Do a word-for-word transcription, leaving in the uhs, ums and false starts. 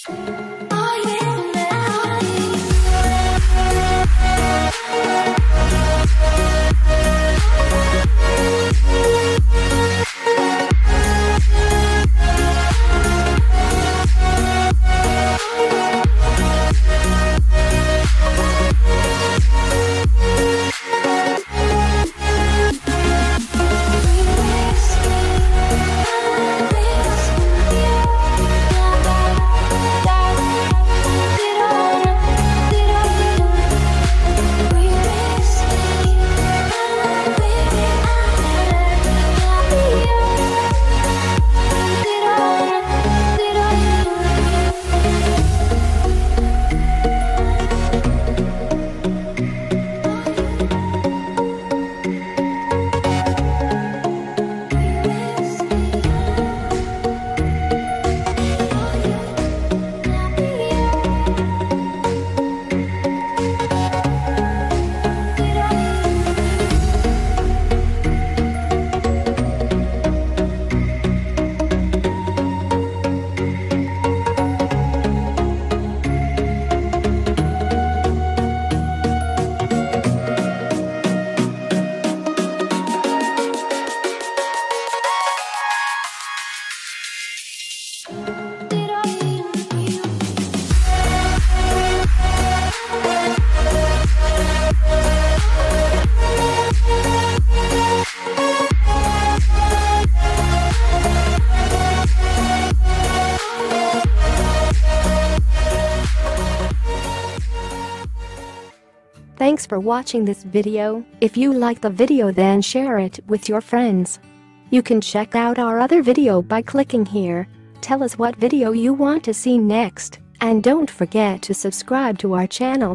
Thanks for watching this video. If you like the video, then share it with your friends. You can check out our other video by clicking here. Tell us what video you want to see next, and don't forget to subscribe to our channel.